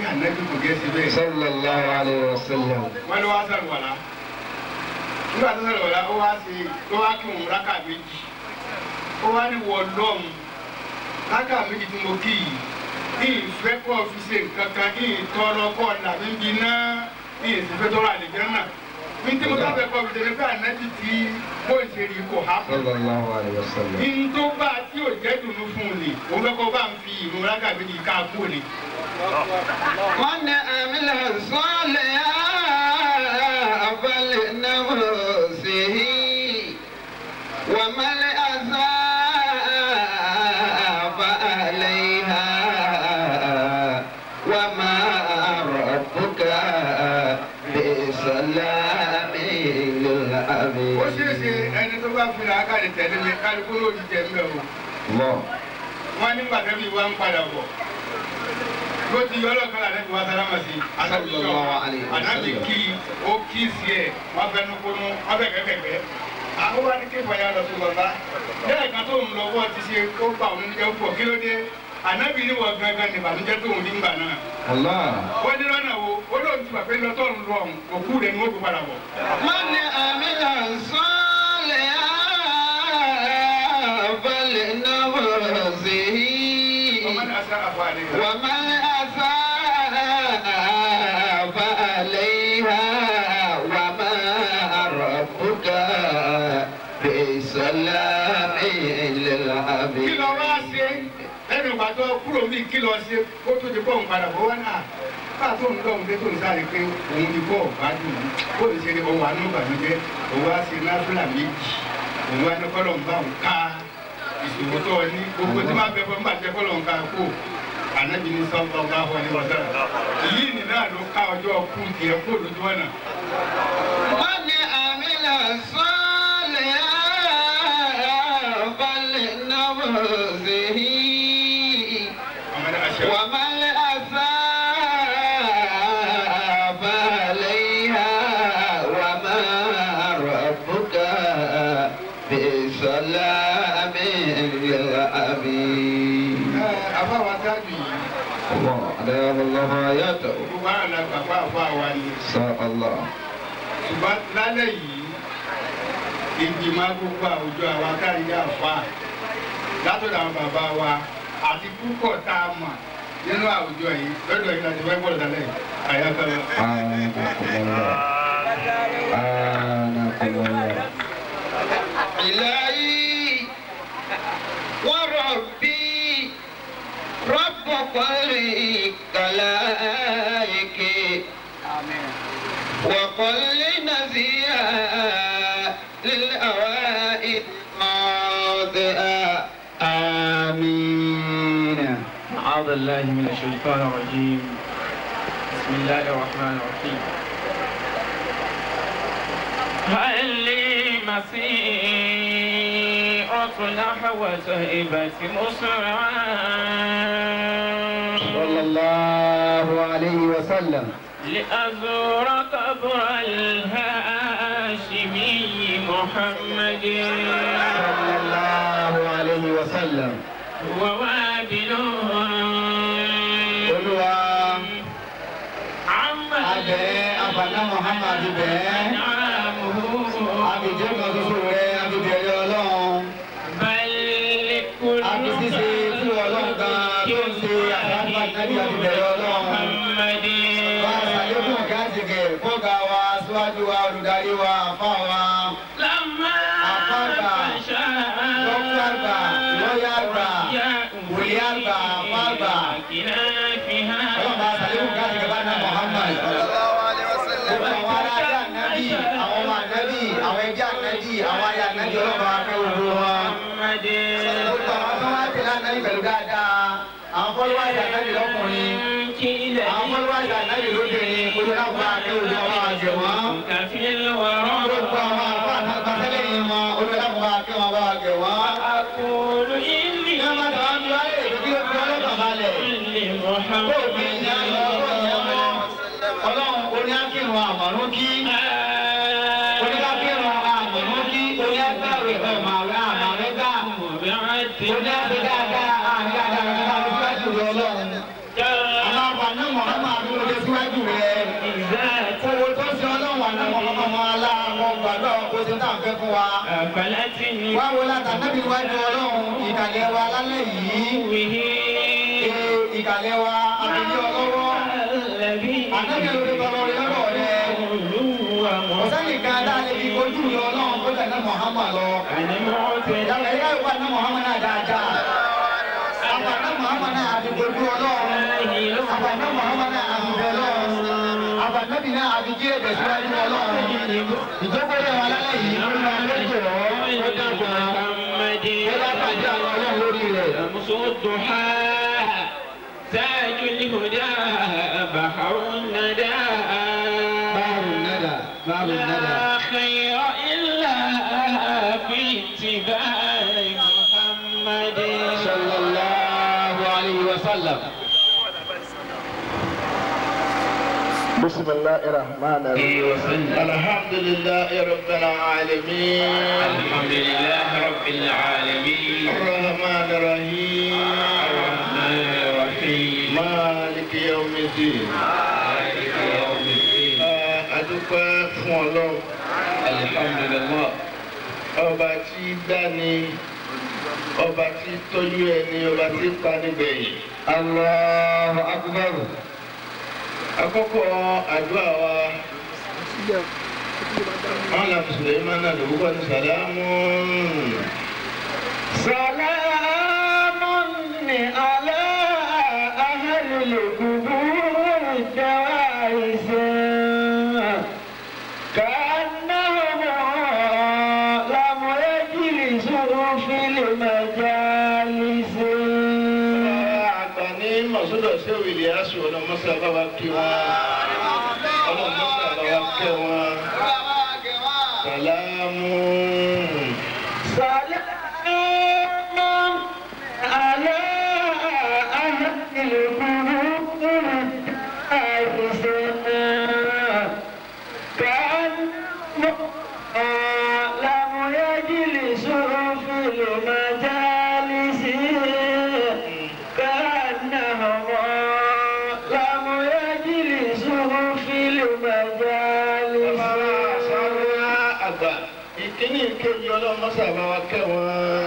ànábì kò gẹ́ síbẹ̀. sallallahu alaihi wasallam. wọ́n ló wá sàlùwàlá nígbà tó sàlùwàlá ó wá kí òun rákà méjì ó wá ní wọ lọ́hùn rákà méjì tí mo kí yìí ìfẹ́ kọ́ fi ṣe nǹkan kan ìtọ́rọ kọ́ làbí ń bi náà ìsìnkú tó rà lẹ́jọ́ náà ní tí mo bá fẹ́ kọ́ fi tẹ̀lé pé ànábì tí kò ṣe rí kò há fún sallallahu alaihi wasallam. ní tó bá tí ò jẹ́ dùnú fún un ni òun fẹ́ kọ́ bá ń fi ìrun rákà méjì ká kú ni. من عمل صالحا فلنفسه ومن أساء فعليها وما ربك بظلام للعبيد. ó ṣeé ṣe ẹni tó bá fi làákà lè tẹ̀lé mi kálukú ló ti jẹ mẹ́ o. wọ́n nígbà tẹ́lẹ̀ ìwà ń padà bọ̀ ló ti yọ ọlọ́kan àti ìwà sálámà sí àtàkùnjọ ànábì kí ó kí sí ẹ̀ wọ́n fẹnu kónú wọ́n fẹ́ kẹ́kẹ́kẹ́. àwọn wá ní kéfà yà lọ sí bàbá bẹ́ẹ̀ kan tó ń lọ wọ́n ti ṣe ó gbà òun níjẹ́ púpọ̀ kí ló dé ànábì ní wọ́n gangan ní ìbànújẹ́ tó ń dín gbà náà. wọ́n ní lọ́nà wo ó lóun ti pàpẹ́ lọ́tọ́ ń lọ òkú rẹ̀ ni wọ́n fi padà bọ̀. من عمل صالحا فلنفسه ومن أساء فعليها ومن أساء فعليها وما ربك بظلام للعبيد. kí ló wá ṣe lẹ́nu ìgbà tó kúrò ní kí ló ṣe kó tó ti bọ́ òun padà bọ́ wọn náà bá tó ń lọ òun dé tó ń sáré pé òun ti bọ́ ọ̀gbádùn yìí ó lè ṣe ohun àánú ìbànújẹ́ òun wá ṣe náfìlà méjì òun wá ní kọ́lọ̀ ń bá òun ká ìṣòro tó ọ ní gbogbo tí máa bẹ fún bàjẹ́ kọ́lọ̀ ń ká kó ànábi ní sọ́ńtọ́ bá wọ ní wọ́sẹ̀ yìí ní náà ló ká ọjọ́ kú tiẹ̀ kó lójú ọ̀nà. من عمل صالحا فلنفسه ومن أساء فعليها وما ربك بظلام للعبيد. àfáwà tábì yìí. الله أدام الله آياته. gbogbo àwọn àgbàgbà àfáwà ni. شاء الله. ṣùgbọ́n lálẹ́ yìí ìgbìmọ̀ gbogbo àwùjọ àwa káyé àfa látọ̀dọ̀ àwọn bàbá wa àti púpọ̀ tá a mọ̀ nínú àwùjọ yìí lọ́dọ̀ yìí láti fẹ́ gbọ́dọ̀ lálẹ́ àyàkọ́lọ́. إلهي وربي رب كل خلائق وكل نزيها للأوائد ماضئة آمين. أعوذ بالله من الشيطان الرجيم. بسم الله الرحمن الرحيم. هل لي مسيرة نحو سهبة مسرعا صلى الله عليه وسلم لأزور قبر الهاشمي محمد صلى الله عليه وسلم ووابل قلوا عمد أبنا محمد بن نعمه أبي جمع سورة أبي بيولون بل كل أبي سيسي سورة تنسي أبي النبي أبي بيولون محمد فسيكون كاتك فوق واسواد ولداري وفاوا لما أفادا دكتورا لويارا ويارا فادا كنافها فما سيكون كاتك بنا محمد àwọn ará ànábì àwọn ọmọ ànábì àwọn ẹbí ànábì àwọn ayé ànábì ọlọ́pàá akẹ́ òru wọn. gbogbo àwọn tó wá tẹ̀lé ànábì pẹ̀lú dáadáa àwọn fọlọ́wájà ànábì lọ́kùnrin àwọn fọlọ́wájà ànábì lóbìnrin gbogbo láwọn akẹ́ òru wọn máa jẹ wọ́n. gbogbo àwọn àfọ àtàkùnfẹ́lẹ́ yìí wọn olùdáàbò akẹ́ wọn bá jẹ wọ́n. ní wọ́n máa tẹ̀wá bí wáyé èdè kí ó fi ọlọ́pàá balẹ̀. bóòbí ìyá ọlọ́run oní akírun àmọ̀rún kí oníkàkírun àmọ̀rún kí oníkàwé ọ̀màwé àmàwé gbà oníkàwé dáadáa àmì àdára nípa fífẹ́ ìlú ọlọ́run. àwọn àbànú mọ̀ọ́mọ́ àbí síwájú rẹ̀. Owó tó ṣe ọlọ́run àná ọmọ aláàmọ́ gbàdúrà kó ti tà ń fẹ́ fún wa. Wá wo láta nábì wájú ọlọ́run ìkàlẹ̀ wa lálẹ́ yìí. Ìkàlẹ̀ wa àbílí ọlọ́wọ́. Ànábì lórí tọrọ rẹ lọ́dọ̀ rẹ. Ọ̀sẹ́ni kan dá lè fi ojú rẹ ọlọ́run kó tẹ̀lé Muhammad lọ. Yàrá ìyá ìwà náà Muhammad náà dáadáa. Àbànà Muhammad náà àti ojú ọlọ́run. Àbànà Muhammad náà àti bẹ̀ lọ́run. Àbànà bí náà àti jí èdè síwájú ọlọ́run. Ìjókòó yẹ wà lálẹ́ yìí lórí máa ń lójú ọ̀ ó dàgbà. Ó dàgbà jẹ́ àwọn ọlọ́run lórí rẹ̀. تاج الهدى بحر الندى لا خير إلا في اتباع محمد صلى الله عليه وسلم. بسم الله الرحمن الرحيم. الحمد لله رب العالمين. الحمد لله رب العالمين. الرحمن الرحيم. الرحمن الرحيم. مالك يوم الدين. مالك يوم الدين. أدوك فولو. الحمد لله. Ọba tí dání, ọba tí tọ́jú ẹni, ọba tí pa nígbẹ̀yìn. Allahu Akbar. Àkọ́kọ́ àdúrà wa ala Suleiman lórúkọ ní salamun ni ala ahlil qubur jawaisin kannahum lam yajlisu fil majalis. Mọ̀sọ́dọ̀ ṣé òwìlì aṣọ ọlọ́mọṣẹ́ bàbá kí wọ́n ọlọ́mọṣẹ́ bàbá kẹ́ wọ́n sàlámù. Sàlámù alẹ́ àhàkìlùkùrù àìsàn kan lámúyájìlì sọ̀rọ̀ fìlì májálìsì. Ìkíní ìkejì ọlọ́mọṣẹ́ àbáwá kẹ́ wọ́n.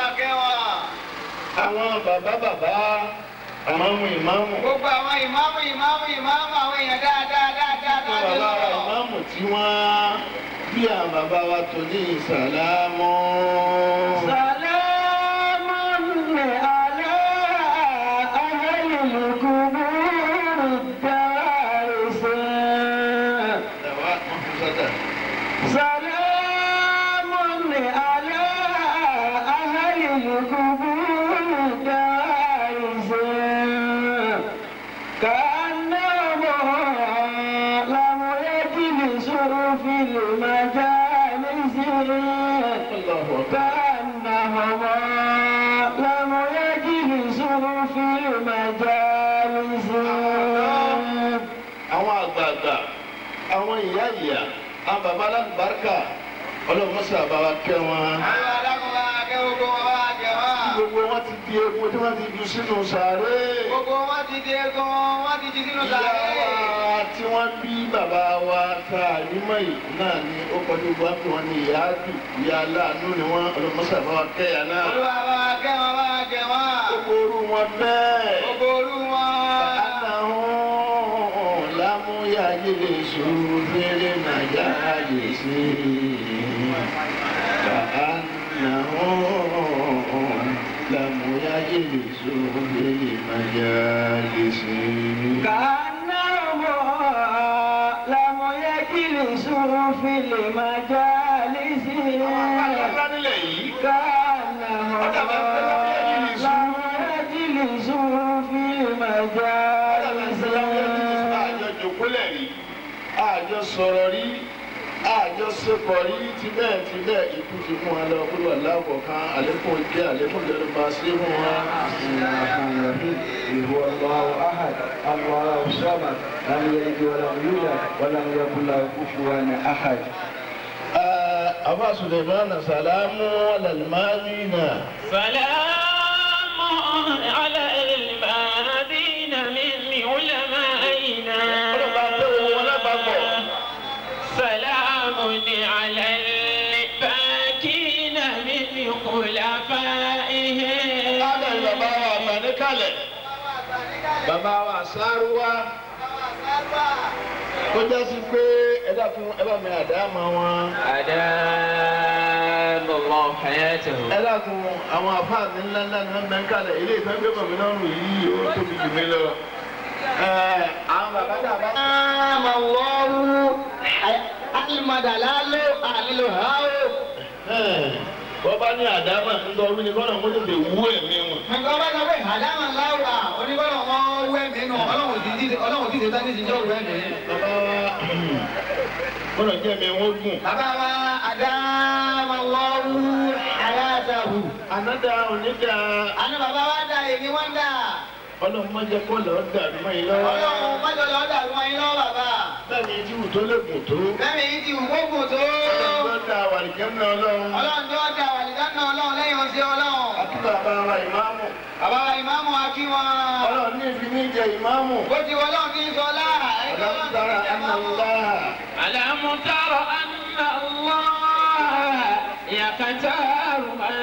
Àwọn bàbá ìmáàmù ìmáàmù. Gbogbo àwọn ìmáàmù àwọn èèyàn dáadáa. Bàbá wa ìmáàmù tí wọ́n bí àwọn bàbá wa tó ní ìsàlámù. Sàlámù ni alẹ́ àhàlùkùbùrù dáìsẹ́. Sàlámù ni alẹ́ àhàlùkùbùrù dáìsẹ́. كأنهم لم يجلسوا في المجالس. كأنهم لم يجلسوا في المجالس. àwọn àgbààgbà àwọn ìyá àwọn bàbá alábàárkà ọlọ́run sábà kẹ́ wọn. Gbogbo wọn ti di egun tí wọ́n ti ju sínú sàárè. Gbogbo wọn ti di egun wọn ti ju sínú sàárè. Ìyá wa tí wọ́n bí bàbá wa ta ànímọ̀ yìí náà ni ó kọjú wá pé wọ́n ní ìyá dùn ìyá aláàánú ni wọ́n ọlọ́mọṣà bá wa kẹ́yà náà. Olúwa bá wa kẹ́ wọn bá wa kẹ́ wọn. Gbogbo orú wọn bẹ́ẹ̀. Gbogbo orú wọn. Àtàwọn lámúyá yìí sùúrù fèrè nàìjà yìí sí. لم يجلسوا في المجالس. كأنهم لم يجلسوا في المجالس. كأنهم لم يجلسوا في المجالس. àjọ sọ̀rọ̀ rí àjọ sọ̀kọ̀ rí ti bẹ́ẹ̀ ikú ti fún wa lọ kúrò aláwọ̀ kan àlékún ìké àlékún ìjọba bá sí fún wa. هو الله أحد الله الصمد لم يلد ولم يولد ولم يكن له كفوا أحد. أبا سليمان سلام على الماضين. سلام على الماضين من علمائنا. àṣàrúwá tó já sí pé ẹ dákun ẹ bá mi àdáàmà wọn. أدام الله حياته. ẹ dákun àwọn àfáàní ńláńlá ní wọn bẹ ń kalẹ̀ ilé ìfẹ́ gbé bàmí lọ́rùn yìí ó tóbi jù mí lọ. àwọn bàbá dàbá. Àmàlọ́rù àlùmọ̀dàlálò àlùhàó. wọ́n bá ní àdáàmà ńlọ wí ni kọ́nà mo tètè wú ẹ̀mí wọn. nǹkan bá sọ pé àdámà láwà onígbọ́dọ̀ wọn wú ẹ̀mí nù ọlọ́run ti ṣe tán ní ìṣèjọ́ òwú ẹ̀mí. bàbá kọ́nà jẹ́ mi wọ́n gùn. bàbá wa àdámàlọ́rù àyàtàhù. ànádà onídà. àná bàbá wa dà èmi wọ́n dà. ọlọ́run má jẹ́ kó lọ́ọ́ dàrú mọ́ yín lọ́wọ́. ọlọ́run má jọ lọ́ọ́ dàrú wọn yín lọ́wọ́ bàbá. bẹ́ẹ̀ ni tí wù tó lè gùn tó. bẹ́ẹ̀ni yìí ti wù kó gùn tó. ọlọ́run tó dá àwàlìjẹ́ náà ọlọ́run. ọlọ́run tó dá àwàlìjẹ́ náà ọlọ́run lẹ́yìn oṣù ọlọ́run. àti bàbá wa ìmáàmù. bàbá wa ìmáàmù akí wọn. ọlọ́run ní ìfi ní jẹ ìmáàmù. bó ti wọ ọlọ́run kí n sọ lára. ألم تر أن الله ألم تر أن الله يختار من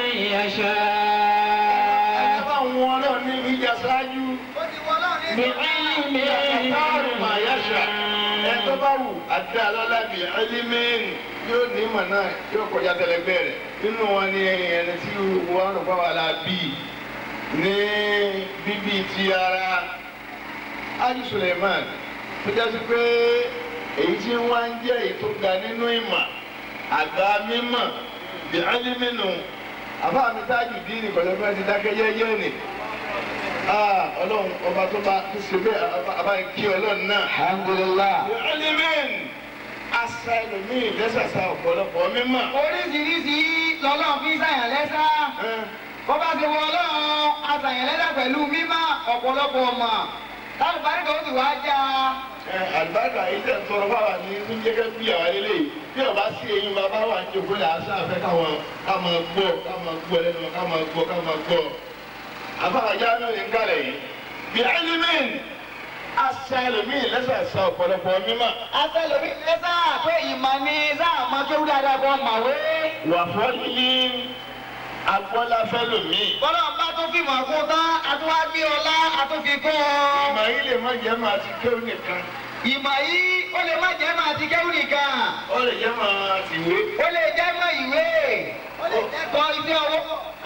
يشاء àwọn ọlọ́run ní ìjà ṣáájú. bó ti wọ ọlọ́run ní بعلمه يختار ما يشاء. ẹ tó bá wù àti alọ́lá bí ẹlímẹ́rin yóò ní ìmọ̀ náà yóò kọjá tẹlẹgbẹ́ rẹ̀ nínú wọn ni ẹni tí wọn rò pé wà lá bí ní bíbí ti ara Haji Suleiman tó jásí pé èyí tí wọ́n ń jẹ́ èyí tó ga nínú ìmọ̀ àgbà mímọ̀ bí ẹlímẹ́nu àbá mi tájù dín ní kọ̀lẹ́fẹ́ ti dákẹ́ yẹ́yẹ́ ni. ọlọ́run ọba tó bá tó ṣe bẹ́ẹ̀ àbá kí ọlọ́run náà. alhamdulillah. ẹlẹ́mẹ̀n asa ẹlòmíì lẹ́sàsà ọ̀pọ̀lọpọ̀ mímọ́. oríṣiríṣi lọ́lọ́run fi sàyàn lẹ́sà. bó bá ti wọ ọlọ́run asàyàn lẹ́sà pẹ̀lú mímọ́ ọ̀pọ̀lọpọ̀ ọmọ. táwọn parí kan ó sì wá já. àlùbáàdà yìí tẹ̀ ń tọrọ fáwọn ní ní jẹ́gẹ́ bí àwọn eléyìí bí ọba sí eyín bàbá wà ní òkú là á sáfẹ́ káwọn ká máa gbọ́ lẹ́nu ká máa gbọ́. àbáwájá náà ní kálẹ̀ yìí bí ẹlẹ́mẹ̀n asa ẹlòmíì lẹ́sàsà ọ̀pọ̀lọpọ̀ mímọ́. asa ẹlòmíì lẹ́sà pé ìmọ̀ ni sáà máa kéwú dáadáa kó màwé. wà fọ́lí ní agbọ́láfẹ́ lòmíì. bọ́lá bá tún fi mọ̀ fún tán àtúwá gbé ọlá àtúnfi kún ọ. ìmọ̀ yìí lè má jẹ́ máa ti kéwù nìkan. ìmọ̀ yìí ó lè má jẹ́ máa ti kéwú nìkan. ó lè jẹ́ máa ti wé. ó lè jẹ́ mọ́ ìwé. ó lè jẹ́ kọ́ iṣẹ́ ọwọ́.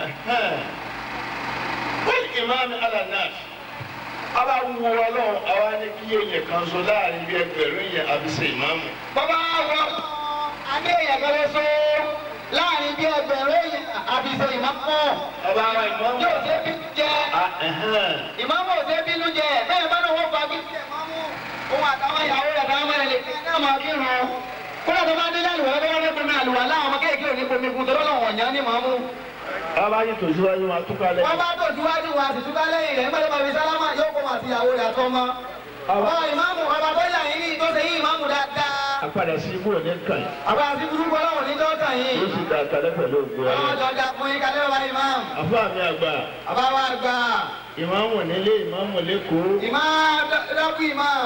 wọ́n ìmáàmù alanas àwa wo ọlọ́run àwa ní kí èèyàn kan so láàrin bí ẹgbẹ̀rún yẹn àbí ṣe ìmáàmù. bàbá wọ adé èèyàn kan ló so láàrin bí ẹgbẹ̀rún yẹn àbí ṣe ìmáàmù. ọba wa ìmáàmù. yóò ṣe bínú jẹ. ìmáàmù ò ṣe bínú jẹ bẹ́ẹ̀ bá náà wọ́n fa bí. òun àtàwọn ìyàwó rẹ̀ táwọn mẹ́rin lè fẹ́ náà máa kírun. kódà tó bá dé lálùwẹ̀ lọ́wọ́ lọ́wọ́ àlùwà láwọn ọmọ kéèké òní pomi kun tọ́lọ́ lọ́wọ́ ọ̀nyá ní màmú. ọba yìí tó síwájú wa túká lẹ́yìn. wọ́n bá tó síwájú wa sì túká lẹ́yìn rẹ̀ nígbà tó bá fi sálámà yóò kó àti ìyàwó rẹ̀ àtọ́ mọ́. ọba ìmáàmù ọba tó yà yín ní ìtọ́sẹ̀ yín ìmáàmù dáadáa. apàdà sí ibú òní kàn yín. àbá àti burúkú ọlọ́run ní dọ́tà yín. ó sì dà kalẹ́ pẹ̀lú ògbó ẹ̀. ọlọ́run jọ da fún yín kalẹ́ bàbá ìmáàmù. àfọ àmì àgbà. àbá wa gbà. ìmáàmù nílé ìmáàmù lẹ́kọ̀ọ́. ìmáàmù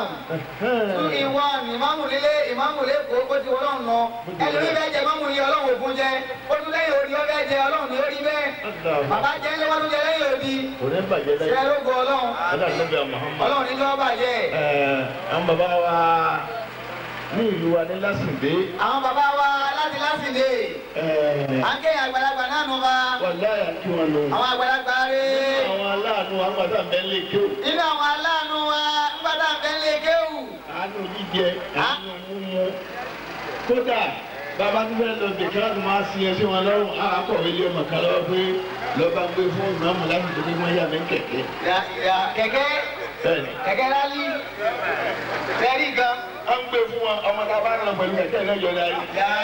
ìmáàmù lílé ìmáàmù lẹ́kọ̀ọ́ bó ti wọ́n lọ. ẹlòmí bẹ́ẹ̀ jẹ ìmáàmù yìí ọlọ́run ògùn jẹ ó tún lẹ́yìn òdi ó bẹ́ẹ̀ jẹ ọlọ́run ní orí bẹ́ẹ̀. bàbá jẹ́ lé wọ́n tún jẹ lẹ́yìn òdi. òní bàjẹ́ lẹ́yìn. ṣé lógo ọlọ́run. ọlọ́run ní lọ́ọ́ bàjẹ́. àwọn bàbá wa ní ìlú wa ní lásìndé. àwọn bàbá wa láti lásìndé. à ń ké àgbàlagbà náà nù wa. wà láyà kí wọn lò. àwọn àgbàlagbà rẹ̀. àwọn aláàánú wa ńgbà tá à ń bẹ́ lé kéwù. nínú àwọn aláàánú wa ńgbà tá à ń bẹ́ lé kéwù. àánú jíjẹ àánú mímu kódà bàbá tó fẹ́ lọ bèkí láti máa sin ẹsẹ̀ wọn lọ́rùn àkọ̀wé lé ọmọ kan lọ́wọ́ pé lọ́ba gbé fún ìmáàmù láti tó dé wọ́n yà mí kẹ̀kẹ́. kẹ̀kẹ́ rálí rẹ́rí gan. a ń gbé fún wọn ọmọ tá a bá rán pẹ̀lú kẹ̀kẹ́ náà yọ dárí.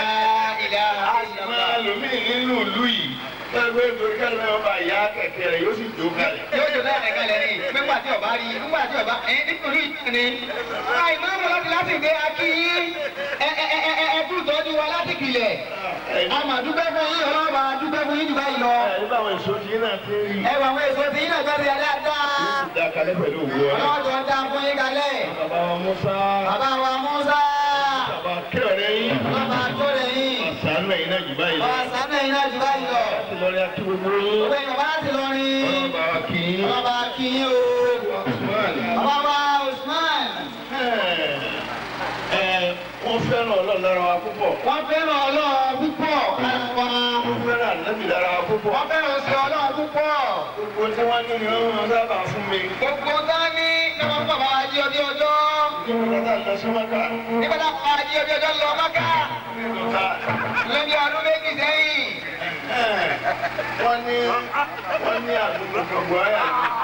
máa lòmíì nínú ìlú yìí kẹ́gbẹ́ nítorí kẹ́lẹ́ náà bá yá kẹ̀kẹ́ rẹ̀ yóò sì jó kalẹ̀. yóò jó kalẹ̀ ní nígbà tí ọba rí nígbà tí ọba nítorí ìtìní. ìmáàmù láti gbé akíyí ẹkú tọ́jú wa láti kìlẹ̀. a máa dúpẹ́ fún yín ọlọ́run máa dúpẹ́ fún yín jù báyìí lọ. ẹ bá àwọn èso tí yín náà ti rí. ẹ wà àwọn èso tí yín náà gbẹ́sẹ̀ dáadáa. yóò sì dá kalẹ̀ pẹ̀lú òwú ọ. ọlọ́run dá fún yín kalẹ̀. bàbá wa Musa. bàbá wa Musa. bàbá kẹ́ọ̀rẹ́ yín. bàbá kẹ́ọ̀rẹ́ yín. ọ̀sánú ẹ̀yin náà jù báyìí lọ. ọ̀sánú ẹ̀yin náà jù báyìí lọ. láti lọ rí akí gbogbo yín. ọ̀gbẹ́ni bàbá láti lọ rí. ọlọ́ba kì í. ọlọ́ba kì í o. bàbá wa Ọlọ́run lára wa púpọ̀. Wọ́n fẹ́ràn Ọlọ́run púpọ̀ lára wa. Wọ́n fẹ́ràn ànábì lára wa púpọ̀. Wọ́n fẹ́ràn sí Ọlọ́run púpọ̀. Gbogbo tí wọ́n ní ni wọ́n máa sábà fún mi. Gbogbo dání ni wọ́n bọ̀ bá jí ọdí ọjọ́. Nígbà tá a lọ sí Mọ́ká. Nígbà tá a jí ọdí ọjọ́ lọ Mọ́ká. Lóbi ọdún méjì sẹ́yìn. Wọ́n ní àdúgbò kan bọ̀ ayà.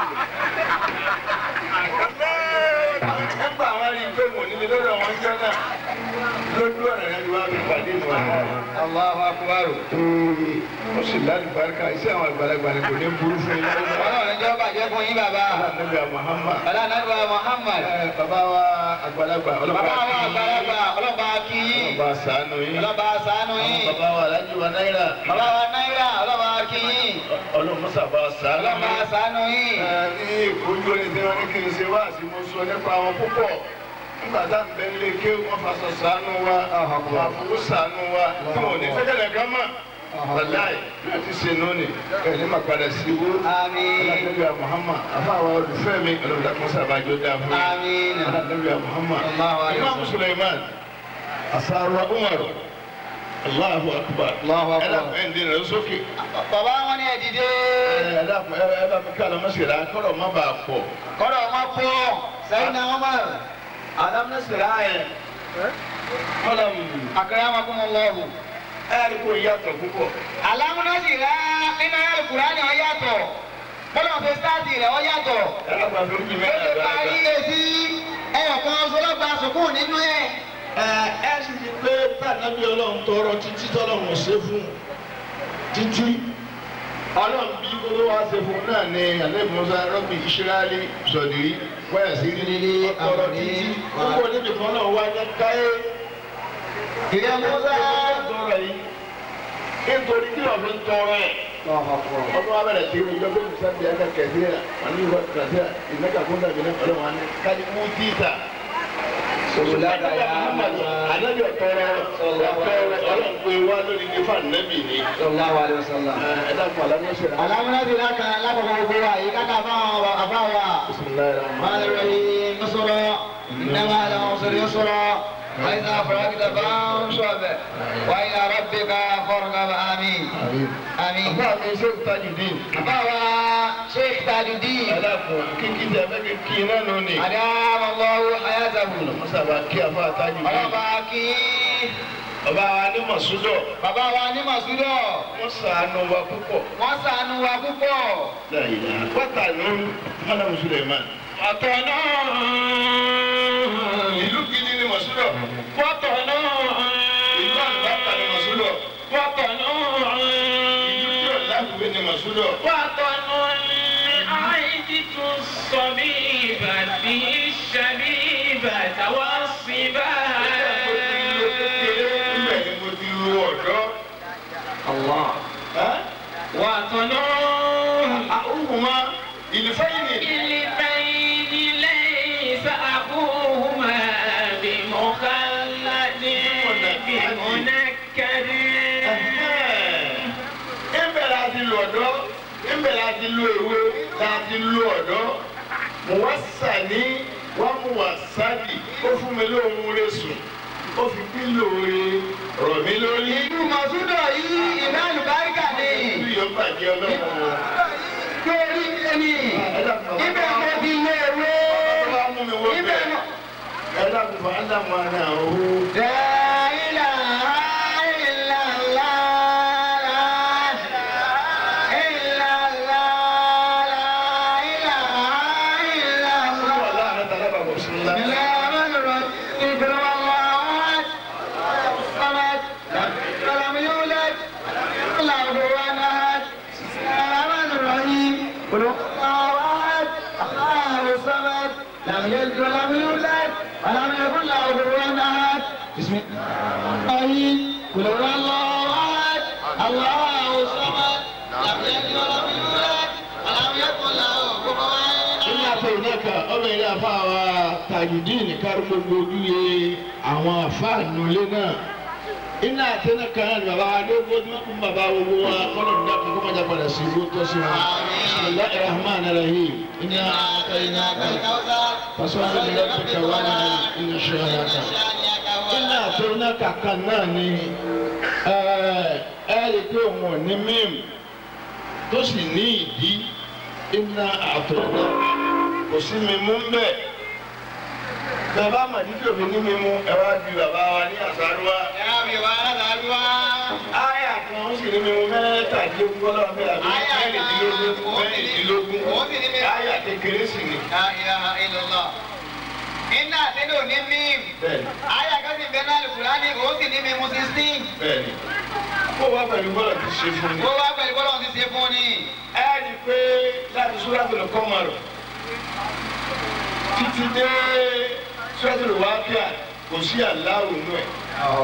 Nígbà àwọn rí i pé mo nílé lọ́dọ̀ wọn jẹ́ náà lójú ọ̀nà rẹ̀ ni wọ́n á fi pàdé ìlú àwọn. Allahu akbar. Ó sì lálùbáríkà iṣẹ́ àwọn àgbàlagbà ni kò ní burú fún yín. Ọlọ́run jẹ́ bàjẹ́ fún yín bàbá. Ànábì Muhammad. Ànábì Muhammad. Bàbá wa àgbàlagbà. Bàbá wa àgbàlagbà ọlọ́ba kí yín. Ọlọ́ba ṣàánú yín. Ọlọ́ba ṣàánú yín. Bàbá wa Alhaji wa náírà. Bàbá wa náírà ọlọ́ba kí yín. Ọlọ́mọ́sàbá ṣàánú yín. Ọlọ́ba ṣàánú yín. Ní ìkójú ẹni tí wọ́n ní kí n ṣe wá sí mo sọ nípa wọn púpọ̀. Nígbà tá à ń bẹ nílé ké wọ́n faṣọ ṣàánú wa, àfọwọ́ ṣàánú wa, tí wọ́n ní fẹ́kẹ̀lẹ̀ kan mọ̀. Wàláì bí o ti ṣe nùní, ẹ̀ ní máa padà sí ibú. Àmín. Ànábì Muhammad, àfàwọ̀ olùfẹ́ mi, ọlọ́dàkùn sábàjọ́ dáa fún mi. Àmín. Ànábì Muhammad. Allahu akbar. Imam Sulaiman, Asarwa Umar, Allahu akbar. Allahu akbar. Ẹ dàpọ̀ ẹ̀ ń dín rẹ̀ sókè. Bàbá wọn ní ẹ̀dìdé. Ẹ dàpọ̀ ẹ bá mi ká lọ mọ́sílá, kọ́rọ̀ má bàa pọ̀. Kọ́dọ̀ wọn pọ̀. Sẹ́yìn náà wọ́n mọ̀. Alámúnásìlá ẹ̀ ọlọ́mù. Akramakumullahu. Ẹ̀rí kò yàtọ̀ púpọ̀. Alámúnásìlá nínú Al-Qur'ani ó yàtọ̀. Bọ́lá fi sáàtì rẹ̀ ó yàtọ̀. Ẹ dàpọ̀ àfi ojú Ó mẹ́ta lè parí èsì ẹ̀yọ̀kan ọ̀ṣọ́lọ́gba sùkúù nínú ẹ̀. ẹ sì ti pé tànàbí ọlọ́run tọrọ títí tọ́lọ́run ṣe fún títí ọlọ́run bí gbogbo wa ṣe fún náà ní alẹ́ musa rọ́bì ìṣirálì sọ̀dìrí wáyà sí rírí ọ̀tọ̀rọ̀ títí gbogbo níbi kan náà wá ní káyé Ìrẹ́ Musa. tọrọ yìí nítorí kí ọ̀fin tọrọ ẹ̀ ọdún wa bẹ̀rẹ̀ sí ìjọ pé musa bí aka kẹsíra wọn ní ìwà kẹsíra ìnáka fún dàbí náà ọlọ́run wa ní kájí mú tíìtà. Anabi ọtọrọ Ọlọ́run pé wá lórí nípa nẹbi ni. Sallallahu alaihi wasallam. Ẹ dàpọ̀ alámúnáṣẹ́ rẹ̀. Alámúnásìlá kan lákòókò gbogbo wa yìí káká fáwọn àfáwà. Máa lè rẹ̀ yìí nusra, innama al-usri yusra. وإذا فرغت فانصب وإلى ربك فارغب آمين آمين. Àbá mi ṣe Tajudeen. Àbáwa Sheikh Tajudeen. Ẹ dàpọ̀ kíkí tẹ fẹ́ kí kí iná nù ni. Adama Allahu hayatahu. Mùsàlùmá kí àbá Tajudeen. Ọlọ́ba kí. Bàbá wa ní Màsúdọ̀. Bàbá wa ní Màsúdọ̀. Wọ́n ṣàánú wa púpọ̀. Wọ́n ṣàánú wa púpọ̀. Bọ́tà ló ń Mọ́nà Suleiman. Ọ̀tọ̀nà. Ìlú gidi ni Màsúdọ̀. Ọ̀tọ̀nà. Ìlú àgbàkà ni Màsúdọ̀. Ọ̀tọ̀nà. Ìlú tí ò láfiwé ni Màsúdọ̀. وطن عيدت الصبيبة به الشبيبة والصبا Allah. وطن أخوهما الفين البين ليس أخوهما بمخلد بمنكر Ibẹ̀ láti lo ọ̀dọ́, ibẹ̀ láti lo èwe, láti lo ọ̀dọ́. Mo wá sàní, wá mú wá sáàdì, ó fún mi lóhun rẹ̀ sùn, ó fi bí lóore rọ̀ mí lórí. Ìlú Màsúdọ̀ yìí ìlú àlùbáríkà ni. Ìlú yóò bàjẹ́ ọlọ́run. Torí ẹni ibẹ̀ mo fi lé ewé. Ibẹ̀ mo. Ẹ dákun fún Ádámù àná òun. La ilaha illallah. La illallah. La ilaha illallah. Wàlá àná tàlá bàbá Bísmíllah. الرحمن الرحيم قل هو الله احد الصمد لم يولد ولم يكن له احد الرحمن الرحيم قل هو الله احد الله الصمد لم يلد ولم يولد ولم يكن له احد بسم الله الرحيم قل هو الله احد الله الصمد لم يلد ولم يولد ولم يكن له كفوا Ilé afẹ́ ìdẹ́ka ọmọ ilé afá wa Tajudeen kárí gbogbo ojúye àwọn afáànulé náà. Iná àtẹnà kan náà ni bàbá wa dé gbójú fún bàbá gbogbo wa kọ́nà ní dàpọ̀ kọ́mọ jà padà sí igbó tó sí wa. Bismillahi rahman rahim. Iná أعطيناك الكوثر fasalli li rabbika wanhar inna shani'aka. iná àti iná kankan náà ni ẹ rí i pé òun ò ní mímu tó sì ní ìdí iná àtọ̀ náà kò sí mímú ń bẹ̀. Bàbá Màdídì òbí ní mímú ẹ wá bí bàbá wa ní àsárúwá. Ẹ wá bí bàbá àsárúwá. Áyà kan ó sì ní mímú mẹ́tàdínlógún kọ́lá ọ̀bẹ àbí mẹ́rìndínlógún. Áyà kékeré sì ni. La ilaha illallah. Iná àtẹ́lẹ̀ ò ní mímu. Áyà kan sì bẹ́ẹ̀ náà Al-Qur'ani ó sì ní mímú 16. Bẹ́ẹ̀ni. Kó wá pẹ̀lú bọ́lá ti ṣe fún ni. Kó wá pẹ̀lú bọ́lá ti ṣe fún ni. Ẹ rí i pé láti Suratul Qamar títí dé Suratul Waqi'a kò sí Allahu nù ẹ̀.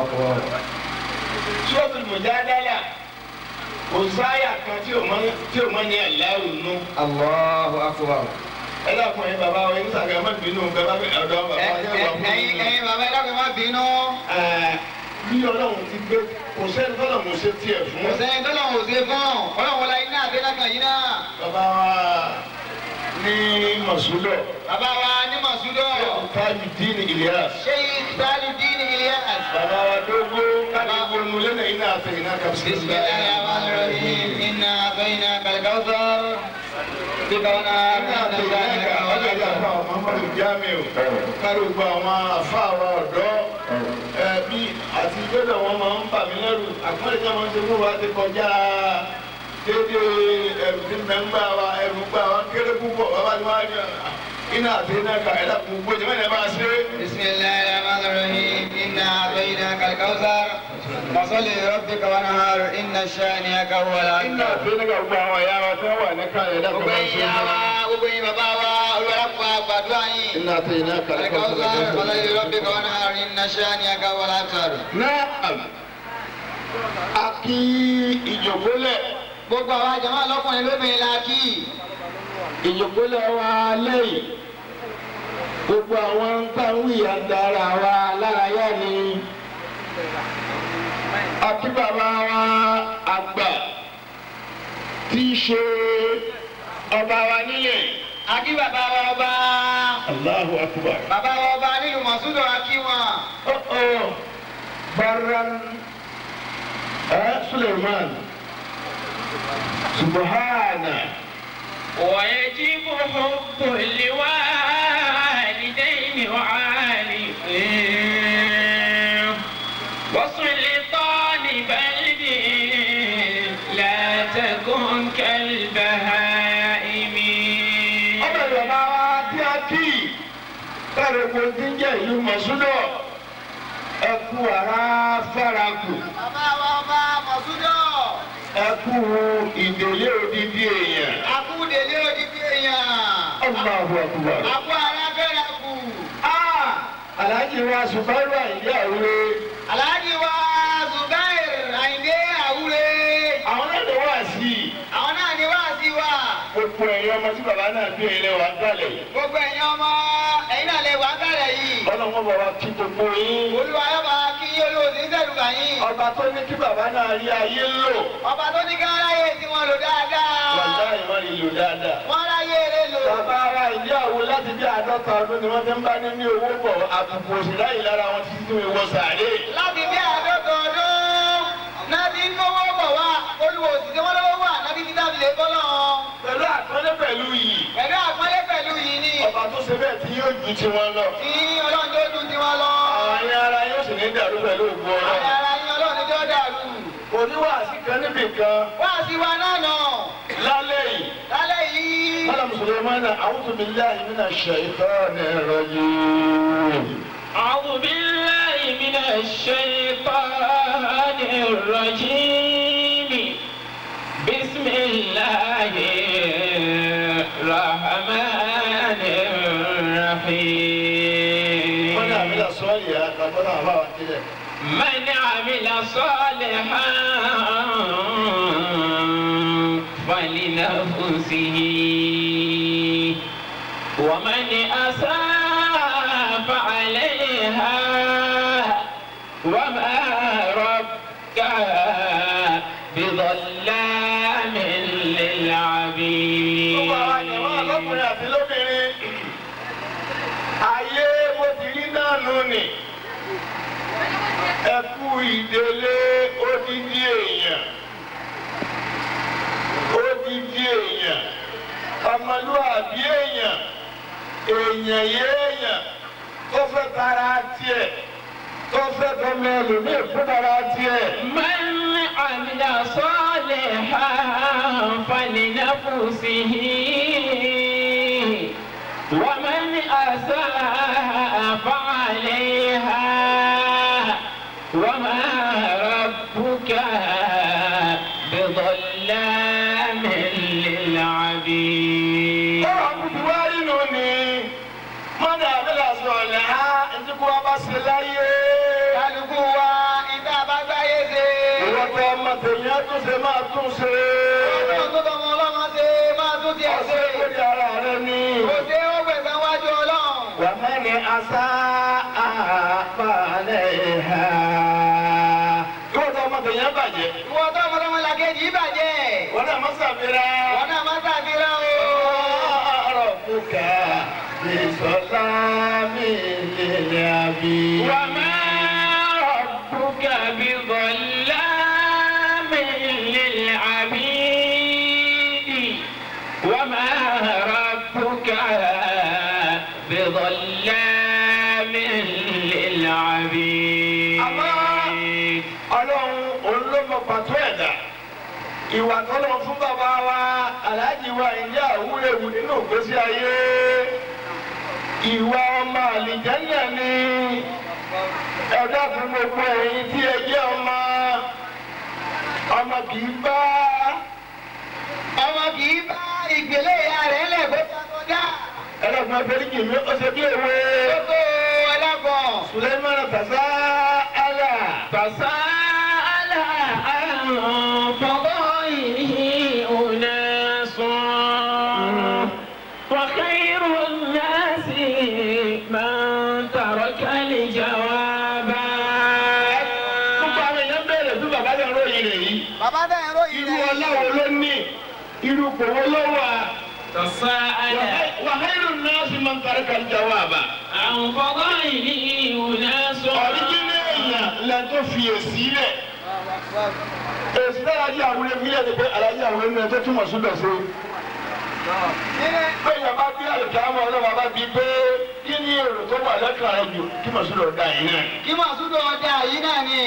Suratul Mujadala kò sáyà kan tí o mọ ní Allahu nù. Allahu akbar. Ẹ dákun ẹ̀yin bàbá wa ẹ̀yin sàgẹ̀ má bínú bàbá ọ̀dọ́ bàbá wa jẹ́ wà fún mi. Ẹ̀yin bàbá ẹ dákun má bínú. Bí Ọlọ́run ti gbé kò sẹ́ni tọ́lọ̀ mo ṣe tiẹ̀ fún. Kò sẹ́ni tọ́lọ̀ mo ṣe fún. Ọlọ́run wọlé iná àtẹ́lákàn yìí náà. Bàbá wa ní Mọ̀súdọ̀. Bàbá wa ní Mọ̀súdọ̀. Tajudeen Ilyas. Sheikh Tajudeen Ilyas. Bàbá wa dógó kálíwò nulẹ̀ náà iná àtẹ iná kàbísí. Bismillahirrahmanirrahim. Inna a'tainaka al-kawthar. Bíkọ́nà àtẹ̀yìnká ọjọ́ ìjà fún àwọn Muhammadu Jamiu. Kárí gbogbo àwọn àfa àwọn ọ̀dọ́ bí àti gbọ́dọ̀ wọn máa ń bà mí lẹ́rù. Àpẹẹrẹ tí wọ́n ti mú wa ti kọjá dédé ẹrù tí mẹ́ngbà wa ẹrù gbà wa kéré púpọ̀ bàbá ni wọ́n á yọ iná àti iná ká ẹ̀dá gbogbo jẹ́ mẹ́rin bá a ṣe. Bismillahirrahmanirrahim. Inna a'tainaka al-kawthar. Fasalli li rabbika wanhar. Inna shani'aka huwal abtar. Iná àti iná ká gbogbo àwọn ẹ̀yà wa tí wọ́n wà ní ká ẹ̀dá gbogbo ẹ̀yà wa gbogbo ẹ̀yìn bàbá wa olùwàlàpọ̀ àgbàdo yín. Iná àti iná ká al-kawthar. Fasalli li rabbika wanhar. Inna shani'aka huwal abtar. Náà a kí ìjòkólẹ̀. Gbogbo àwọn àjàmá lọ́kùnrin lóbìnrin la kí. Ìjòkólẹ̀ wa lẹ́yìn. Gbogbo àwọn ń bá ń wíyà dára wa lárayá ni. Àti bàbá wa àgbà tí í ṣe ọba wa nílẹ̀. Akí bàbá wa ọba. Allahu Akbar. Bàbá wa ọba nílùú Mọ̀súdọ̀ akí wọn. Barran Suleiman. Subhana. ويجب حب الوالدين وعالمين وسلطان بلد لا تكن كالبهائم. Ọmọ ìjọba wa tí a kí káre kò tí ń jẹ́ ìlú Mọ̀súdọ̀ ẹ kú ara fẹ́rakù. Bàbá wa ọba Mọ̀súdọ̀. Ẹ kú ìdèlé odidi èèyàn. Akúdélé odidi èèyàn. Allahu Akbar. Àbú ara fẹ́rẹ̀ kù. Alhaji wa Zubairu Àyìndé Àwúrè. Alhaji wa Zubair Àyìndé Àwúrè. Àwọn náà lè wá sí i. Àwọn náà ni wá sí wa. Gbogbo ẹ̀yin ọmọ tí bàbá náà bí ilé wa gbàlẹ̀ yìí. Gbogbo ẹ̀yin ọmọ ẹ̀yin náà lè wá gbàlẹ̀ yìí. Ọlọ́run bàbá kí gbogbo yín. Olúwa yóò bá kí olóòtú sẹ́dùkà yín. Ọba tó ní kí bàbá náà rí ayé lò. Ọba tó ní kí wọ́n ráyè tí wọ́n lò dáadáa. Wàlá ìwọ́n rí lò dáadáa. Wọ́n ráyè eré lò. Bàbá wa ìdí àwo láti bí 50 ọdún ni wọ́n ti ń bá ní owó bọ̀ àbùkù òṣèlú yìí lára wọn títí tí wọ́n sàárè. Láti bí 50 ọdún náà ti ń mówó bọ̀ wá olúwo òsìsẹ́ wọn lọ́wọ́ wà náà bí títà fi lè bọ́ lọ́wọ́. Pẹ̀lú àpọ́nlé pẹ̀lú yìí. Pẹ̀lú àpọ́nlé pẹ̀lú yìí ni. Ọba tó ṣe bẹ́ẹ̀ tí yóò ju tiwọn lọ. Tí Ọlọ́run tó dùn tiwọn lọ. Àwọn ara yóò sì ní dàrú pẹ̀lú ògbó Àwọn Ọlọ́run. ará yín Ọlọ́run tó dàrú. Oníwàásí kan níbì kan Wá sí wa náà nà. lálẹ́ yìí. Lálẹ́ yìí. Mọ́lá Sùlẹ́mánà, a'udhu billahi minash shaitanir rajim. أعوذ بالله من الشيطان الرجيم بسم الله الرحمن الرحيم Wọ́n ní àmì làsọ́ọ̀lì àtàkọ́nà àbáwá kílẹ̀. من عمل صالحا فلنفسه ومن أساء فعليها وما ربك بظلام للعبيد. Gbogbo àwọn àjẹmọ́ ọlọ́kùnrin àti lóbìnrin. Ayé bó ti rí náà nù ni. ìdílé odidi èèyàn ọmọlúwàbí èèyàn yéèyàn tó fẹ́ tara tiẹ̀ tó fẹ́ tọmọ ẹlòmíì fún tara tiẹ̀. من عمل صالحا فلنفسه ومن أساء فعليها وما ربك بظلام للعبيد. mọ́nà àbílà sọ̀lẹ̀ á ìdíkù wa bá ṣe láyé. kálukú wa ìta bá gbáyé ṣe. ìwọ́n tó ọmọ tèmi á tún ṣe máa tún ṣe. ọlọ́run tó tọmọ ọlọ́mọ ṣe máa tún tiẹ̀ ṣe. ọ̀sẹ̀ lórí ara rẹ ní. kò dé ó gbẹ̀sán wájú ọlọ́run. wà má ní asá àpàlẹ̀ ha. ìwọ́n tó ọmọ tèmi á bàjẹ́. ìwọ́n tó ọmọ làkejì bàjẹ́. wọ́n náà má ṣàfihàn. wọ́n náà má ṣàfihàn o. ọ̀rọ̀ fúkà bisolami lil'abid. وما ربك بظلام للعبيد وما ربك بظلام للعبيد. Ọlọ́run olómọ pàtó ẹ̀dá ìwà tọ́lọ́ fún bàbá wa aláàjì wa ìyá àwúrẹ́wù nínú ìgbésí ayé ìwà ọmọ àlìjẹ́nà ni ẹ̀dá fún gbogbo ẹ̀yin tí ẹ jẹ́ ọmọ kì í bá ìgbélé ìyá rẹ̀ lẹ̀ bó ta kọjá. ẹlẹ́gbọ̀n fẹ́ríkì mi ó ṣe bí ewé. gbogbo ẹlẹ́gbọ̀n. Suleiman tasa'ala. عن فضائله أناس وخير الناس من ترك الجواب. gbogbo àwọn èèyàn bẹ̀rẹ̀ bí bàbá yẹn ròyìn rẹ̀ yìí. bàbá dẹ̀ ń ròyìn irú rẹ̀ yìí. ọlá wo ló ní irú kò wo ló wà. تساءل وخير الناس من ترك الجواب. عن فضائله أناس. ọ̀ríjìnà èèyàn lẹ́n tó fi èsì lẹ̀. èsì náà alájí àwọn ẹ̀mílẹ̀ ni pé alájí àwọn ẹ̀mílẹ̀ tó túmọ̀ síbẹ̀ sí. bẹ́ẹ̀ bá bí àlùkámọ́ ọlọ́wọ́ bá bí pé kí ni èrò tó wà lẹ́kàn rẹ̀ jù túmọ̀ síbẹ̀ ọ̀dà yìí náà. kí màsúdò ọjà yìí náà ni.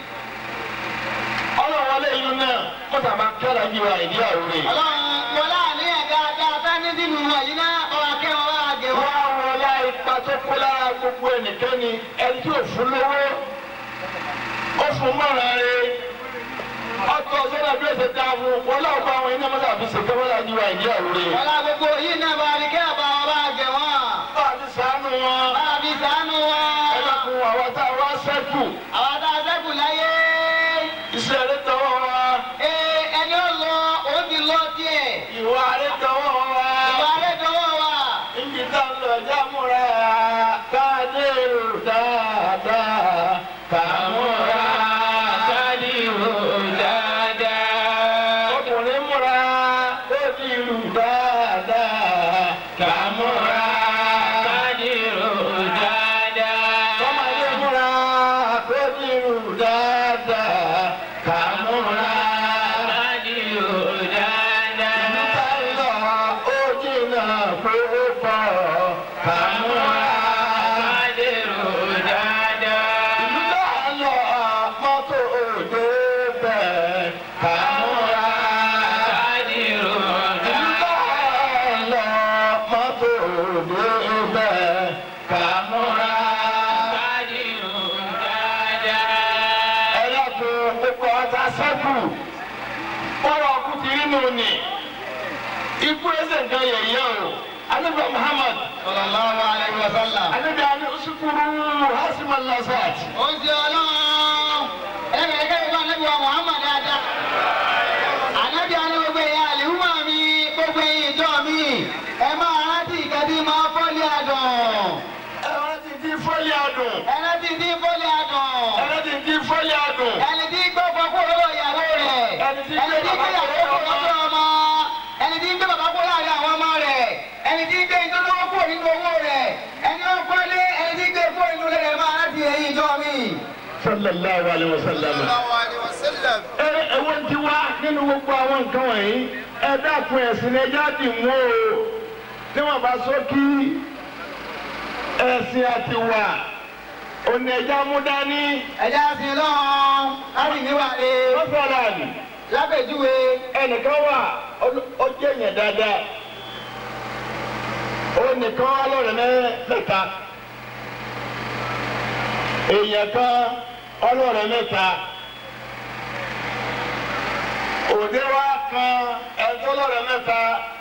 ọlọ́wọ́ lẹ́yìn náà kọ́tà máa kí alájí wa ìdí àwọn rẹ̀. ọlọ́run wọlé àníyàn dáadáa sani sínú wọ̀nyí náà ọ̀rọ̀ akẹ́wọ̀n wá gé wá. wọ́n á wọlé ipa tó kó lára gbogbo ẹnikẹ́ni ẹni tí ò fún lówó ó fún mọ́ra rẹ̀ ọtọ sọ́dọ̀ bí ẹsẹ̀ dáa fún wọn láwọn bá àwọn iná mọ́tà fi ṣèké wọ́n lájú wa ìdí àwọn rẹ̀. wọlé gbogbo yìí náà bá rí kẹ́ àbá wọn bá gé wọn. bá a ti ṣàánú wọn. bá a fi ṣàánú wọn. ẹ bá fún àwọn tá a wá ṣẹ́kù. àwọn tá a ṣẹ́kù láyé. iṣẹ́ rẹ̀ tọwọ́ wa. ẹni ó lọ ó ti lọ díẹ̀. ìwà rẹ̀ tọwọ́ wa. ìwà rẹ̀ tọwọ́ wa. ibi tá a lọ jámúra káàdé dáadáa kàmúra. Ikú ẹsẹ̀ nǹkan yẹ̀yẹ́ o. Anabi Muhammad. sallallahu alaihi wasallam. Anabi ani usukuru hasiman lasat. ó ń ṣe ọlọ́run ẹ̀ẹ́dẹ̀ẹ́dẹ́ ìwọ anabi wa Muhammad dáadáa. anabi ani gbogbo ẹ̀yà àlìhùmá mi gbogbo ẹ̀yìn ìjọ mi ẹ máa rántí ìkàdí máa fọ́lì àdùn. Ẹ rántí tí fọ́lì àdùn. ẹ rántí tí fọ́lì àdùn. Ẹ rántí tí fọ́lì àdùn. ẹni tí gbọ́ fọ́kú lọ́wọ́ ìyàwó rẹ̀. ẹni tí gbé ìyàwó lọ́wọ́ ọmọ. ẹni tí ń gbé bàbá kó láàrin àwọn ọmọ rẹ̀. ẹni tí ń gbé ìdólówó kúrò nínú owó rẹ̀. ẹni ó kọ́lé ẹni tí ń gbé kúrò nínú ilé rẹ̀ máa rántí ẹ̀yìn ìjọ mi. sallallahu alaihi wasallam. Ẹ̀wọ̀n ti wá nínú gbogbo àwọn nǹkan wọ̀nyí ẹ dákun ẹ̀sìn ẹja dì mú o níwọ̀n bá sókí ẹ̀sìn àti wà òní ẹja mú dání. ẹja sí lọ́hàn láti níwà lé. wọ́n sọ̀rọ̀ àlè. lápèjúwe. ẹnìkan wà ó jẹ́ yẹn dáadáa onìkan wà lọ́rẹ̀ mẹ́ta èèyàn kan ọlọ́rẹ̀ mẹ́ta òde wa kan ẹjọ́ lọ́rẹ̀ mẹ́ta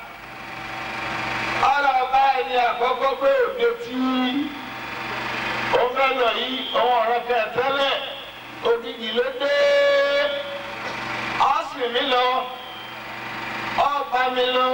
ọlọ́ọ̀bá ẹni àkọ́kọ́ pé òde tí ó fẹ́ lọ yìí ọwọ́ ọ̀rọ̀ kẹtẹ́lẹ̀ ògidì ló dé ọ̀sìn mi lọ ọ̀pá mi lọ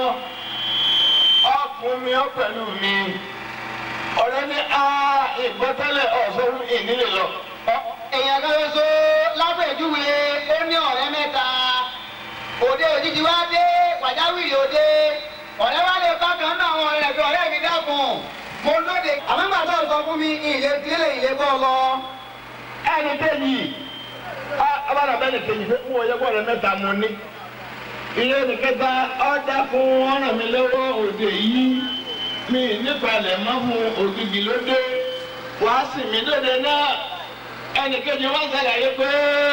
ọ̀kùn mi ọ̀ pẹ̀lú mi ọ̀rẹ́ ní ìgbọ́tẹ́lẹ̀ ọ̀sán ìnílé lọ. èèyàn kan ṣoṣo lápèjúwe ó ní ọ̀rẹ́ mẹ́ta òde òjijì wá dé pàjáwìrì òde ọ̀rẹ́ wá lè bá kan náà àwọn ọ̀rẹ́ ẹ̀gbẹ́ ọ̀rẹ́ mi dákun mo lóde àmọ́ nígbà tó sọ fún mi ìlé kílẹ̀ ìlé bọ́ lọ. ẹni tẹ́yìn abára bẹ́ẹ̀ ni tẹ́yìn fún wọn yẹ kó ọ̀rẹ́ mẹ́ta mo ní. ilé nìkẹta ọjà fún ọ̀ràn mi lọ́wọ́ òde yìí mi nípalẹ̀ mọ́ fún ògidì lóde wàá sì mí lóde náà ẹnìkejì wọn ṣàlàyé pé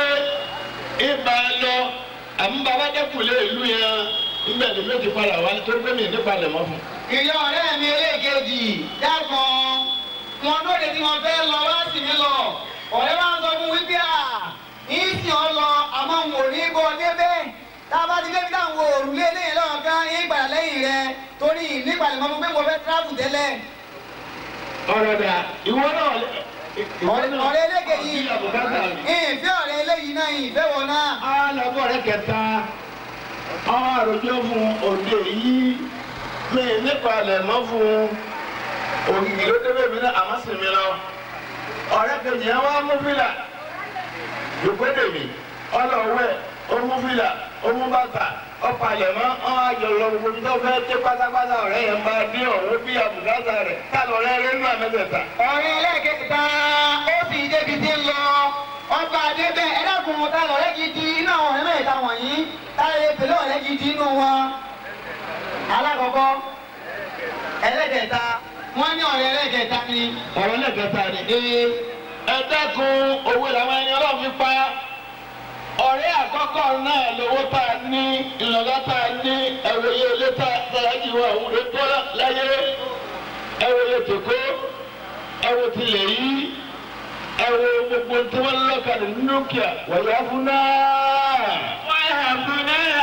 ìbá lọ àmú bàbá dẹ́kun lé ìlú yẹn níbẹ̀ ni méjì padà wá tó gbé mi nípalẹ̀ mọ́ fún. ìyá ọ̀rẹ́ mi eléèkejì dákan wọn lóde tí wọn fẹ́ lọ wá sí mi lọ ọ̀rẹ́ wa ń sọ fún wípé ìsìn ọ lọ àmọ́ n ò ní bọ́ débẹ̀ tá a bá ti débi táwọn òrùlé lẹ́yìn lọ́wọ́ kan ìgbàlá lẹ́yìn rẹ torí ìnípalẹ̀ mọ́ fún pé mo fẹ́ tíráàbù tẹ́lẹ̀. ọ̀rọ̀ dà ìwọ náà ọ̀rẹ́ eléyìí ìfẹ́ ọ̀rẹ́ eléyìí náà ìfẹ́ wọn náà. alábọ̀ rẹ̀ kẹta àwọn àròjọ fún òde yìí mi nípalẹ̀ mọ́ fún ògìgì ló débẹ̀ mi náà àmọ́ sì mi lọ. ọ̀rẹ́ kejì yẹn wá mú fìlà yòókùdè mi ọlọ́wẹ́ ó mú fìlà ó mú bàtà ọ̀pàlẹ̀ mọ́ ọ́n àjọyọ̀ gbogbo tó fẹ́ dé pátápátá ọ̀rẹ́ yẹn bá dé ọ̀rẹ́ bí àbùkátà rẹ̀ kálọ̀ rẹ̀ rẹ̀ nínú àmẹ́tẹ̀ẹ̀ta. ọ̀rẹ́ ẹlẹ́kẹta ó sì débi tí ń lọ ọba àdébẹ̀ ẹlẹ́kùn ta lọ̀rẹ́ gidi inú àwọn ọ̀rẹ́ mẹ́ta wọ̀nyí táyé pẹ̀lú ọ̀rẹ́ gidi inú wọn. alákọ̀ọ́kọ́ ẹlẹ́kẹta wọ́n ní ọ̀rẹ́ ẹlẹ́kẹta ni. ọ̀rẹ́ ẹlẹ́kẹta ni. ẹ dẹ́kun òwe làwọn ẹni ọlọ́run fi pa ọ̀rẹ́ àkọ́kọ́ náà lówó tá a ní ìrànlọ́ tá a ní ẹ̀wòye ilé tá a yí wa òun ló tó láyé ẹ̀wòye tòkó ẹ̀wò tilẹ̀ yìí ẹ̀wò gbogbo tí wọ́n lọ́kàlẹ̀ nínú kíá wọ̀nyá fún náà. wọ́yà fún náà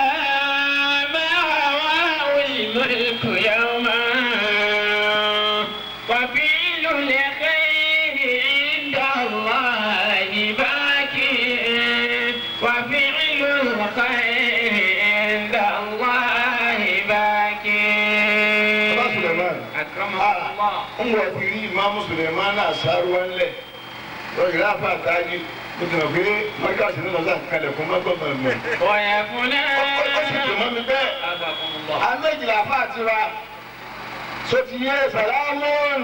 máa wá òyìnbó kò yá ọmọ wàbí ìlú lẹ́kẹ́ ìdánwò ìbákí. وفعل الخير عند الله باكي. أكرمكم الله. wọ́n ti rí ìmáàmù Suleiman Asaruwanlẹ̀ lọ́yìn ráfà táyé mo ti mọ̀ pé mọ́ríkàsì ní lọ́sàn kalẹ̀ fún mọ́gbọ́n mi. wọ́yà fún náà. ó sì dùn mọ́ mi bẹ́ẹ̀. àmẹ́jìlá fà tira sotí yẹ sàlámùn.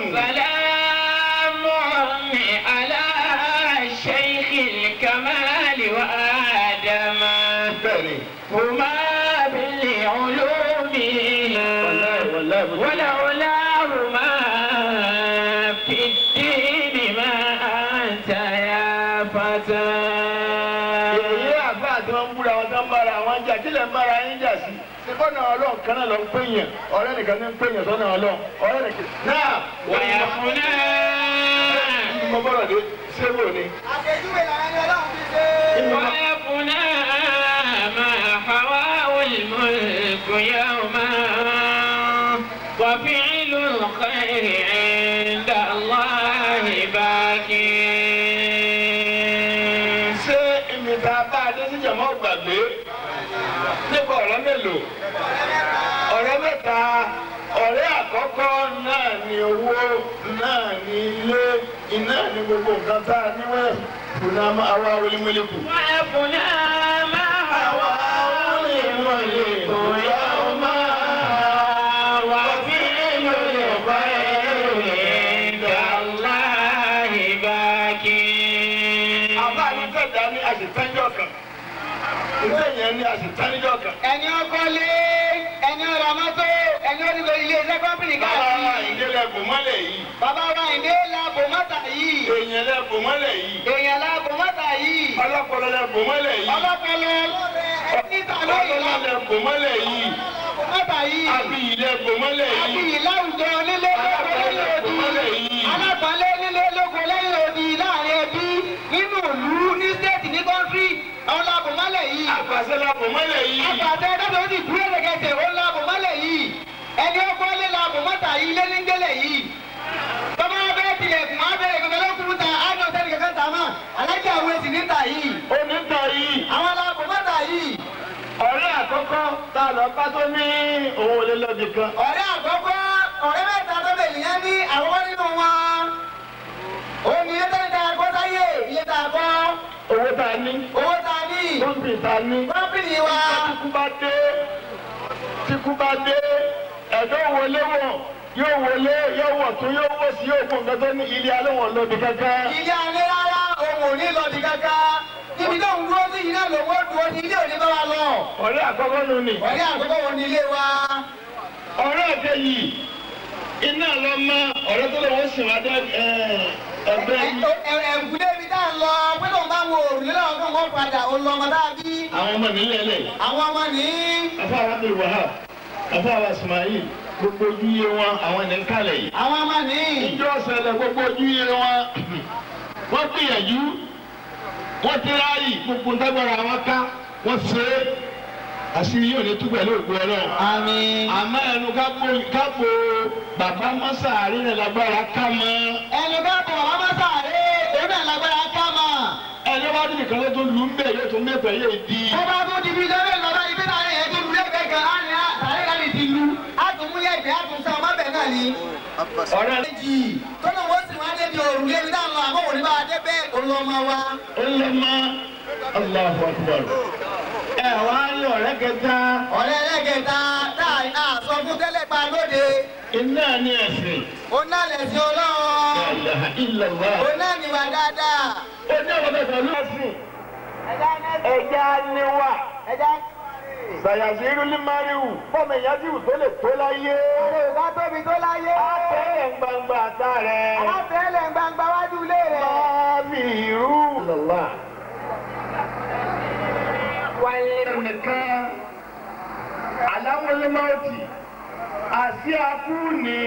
sàlámùn alá shaykhil kamal wa آدم هما بالعلوم ولولاهما في الدين ما أنت يا فتى. èyí àbá àti wọn ń búra wọn tó ń bára wọn jà kílẹ̀ ń bára yín jà sí. sẹ́kọ̀nà ọlọ́run kan náà lọ ń pè yàn ọ̀rẹ́ nìkan ní ń pè yàn sọ́nà ọlọ́run ọ̀rẹ́ nìkan. náà wọ̀nyà fún náà. mo bọ̀rọ̀ dé sẹ́wò ni. àpèjúwe làwọn ẹni ọlọ́run fi ṣe. wọ̀nyà fún náà máa حواه الملك يوما وفعل الخير عند الله باقي. ṣé ìmìta bá a dé sí jàmọ́ gbàgbé nípa ọ̀rẹ́ mélòó? ọ̀rẹ́ mẹ́ta. ọ̀rẹ́ àkọ́kọ́ náà ni owó náà ni ilé iná ni gbogbo nǹkan tá a níwẹ̀ fúnà àwa olúmọ̀lẹ́kù. wọ́n fúnà máa àwa olúmọ̀lẹ́kù yá ọ máa wà sí ìlú ìyọ̀bá عند الله باقي. àbá ní àṣetánjọ́ kan. Ilé yẹn ní àṣetánjọ́ kan. ẹni ọkọ lé ẹni ọ̀rọ̀ mọ́tò ẹni onígbò ilé iṣẹ́ kọ́mpìnì Bàbá wa káàkiri. ìdílé bò mọ́lẹ̀ yìí. bàbá wa ìdè làbò mọ́tà yìí. Èèyàn lẹ bò mọ́lẹ̀ yìí. èèyàn làbò mọ́tà yìí. Ọlọ́pọlọ lẹ bò mọ́lẹ̀ yìí. ọlọ́pọlọ níta lóyè Ọlọ́lá lẹ bò mọ́lẹ̀ yìí. làbò mọ́tà yìí. Abiyì lẹ bò mọ́lẹ̀ yìí. abiyì láwùjọ nílé lóko lẹ́yìn odi. alápàlẹ́ nílé lóko lẹ́yìn odi láàrin ẹbí nínú ìlú ní stéètì ní kọ́ńtírì àwọn làbò mọ́lẹ̀ yìí. Àpàṣẹ lẹ bò mọ́lẹ̀ yìí. àpàtẹ dábẹ́ ó ti dúró lẹ́gẹ̀dẹ̀ ó làbò mọ́lẹ̀ yìí. ẹni ọkọ lé làbò mọ́tà yìí lé ní gbélé yìí. bàbá bẹ́ẹ̀ tilẹ̀kùn abẹ́rẹ́ ìgbẹ́lẹ́ lókùnrin ta àná sẹ́ni kẹ̀kẹ́ ta mọ́ alájà àwọn èsì níta yìí. Onítọ̀ yìí. àwọn làbò mọ́tà yìí. Ọ̀rẹ́ àkọ́kọ́ tá a lọ bá tó ní òun ò lè lọ nìkan. ọ̀rẹ́ àkọ́kọ́ ọ̀rẹ́ mẹ́ta tó bẹ̀ nìyẹn ní àkọ́kọ́ nínú wọn. ó ní iye tẹ́lẹ̀ tá a kọ́ sáyé iye tá a kọ́. Owó tá a ní. owó tá a ní. Kọ́ńtì tá a ní. kọ́mpìnì wa. Tíkú bá dé, ẹ̀dọ́ wọlé wọ̀, yóò wọlé, yóò wọ̀ tún, yóò wọ̀ sí, yóò kún nǹkan tó ní ilé alóhùn lọ́bi kankan. ilé alẹ́ rárá òun ò ní lọ bí kankan. ibi tó ń dúró sí iná lòun ó dúró sí ilé òní bá wa lọ. Ọ̀rẹ́ àkọ́kọ́ nù ni. ọ̀rẹ́ àkọ́kọ́ wo ni ilé wa. Ọ̀rẹ́ kejì, iná lọ mọ ọ̀rẹ́ tó lọ́wọ́ sìn wá dé ẹgbẹ́ yìí. ẹ̀ǹkúlé ibi tá à ń lọ pé lóun bá wo òrùlé lọ́wọ́ kan wọ́n padà ó lọ ọmọ dábí. Àwọn ọmọ nílẹ̀ lẹ̀. àwọn ọmọ ní. Afáwa Abdul Wahab, Afáwa Ismail, gbogbo ojú iye wọn àwọn ní kálẹ̀ yìí. àwọn ọmọ ní. Ìjọ ṣẹlẹ̀ gbogbo ojú iye wọn, wọ́n gbìyànjú, wọ́n ti ráàyè gbogbo ntágbára wọn ká, wọ́n ṣe é. Àṣírí yóò ní túbọ̀ lóògùn Ọlọ́run. àmín. Àmọ́ ẹnu kápò bàbá mọ́sàárì rẹ̀ lágbára ká mọ́. ẹnu ká bọ̀ wá má sáré òun náà lágbára ká mọ̀. Ẹni wá dìbò kan ló tó lù ń bẹ̀ yóò tún mẹ́fẹ̀ẹ́ yóò di. ó bá tún di bí sẹ́fẹ̀ lọ́dọ̀ ibi náà yẹn tó lu lẹ́gbẹ̀ẹ́ kan á ní àtàrí láti ti lu á tún mú yẹ̀gbẹ́ á tún sọ ọmọ bẹ̀ náà ni. Ọ̀rẹ́ méjì tó lóun ó sì wá débi òrùlé ibi náà lọ àmọ́ òní bá wa dé bẹ́ẹ̀ olùọmọ wa. ó lọ mọ́ Allahu Akbar. Ẹ wá ní ọ̀rẹ́ kẹta. ọ̀rẹ́ ẹlẹ́gẹ̀ta táà sọ fún tẹ́lẹ̀ pa lóde. Iná ní ẹ̀sìn. ó náà lẹ̀sìn Ọlọ́run. La ilaha illallah. ó náà níwà dáadáa. Ó ní ọ̀rẹ́ kẹta lọ́sìn. Ẹja níwà. ẹja Sàyàsí irúlí Máríwù. Fọ́ọ̀mù ìyájú tó lè tó láyé. àlè ìbá tóbi tó láyé. Àtẹ̀lẹ̀ gbangba àtà rẹ̀. àtẹ̀lẹ̀ gbangba wájú ilé rẹ̀. Máàmì irú. Lọ́lá. Nìkan aláwọlé máòtì àti akúni.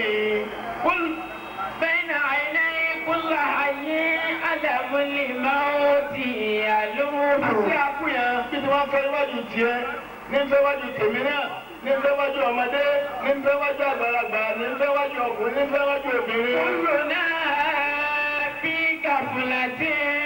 بين عيني كل حي ألم الموت يلوح. Àti akúyàn bí tí wọ́n fẹ́ wájú tiẹ̀ ní fẹ́ wájú tèmi náà ní fẹ́ wájú ọmọdé ní fẹ́ wájú àgbàlagbà ní fẹ́ wájú ọkùnrin ní fẹ́ wájú obìnrin. كلنا في غفلة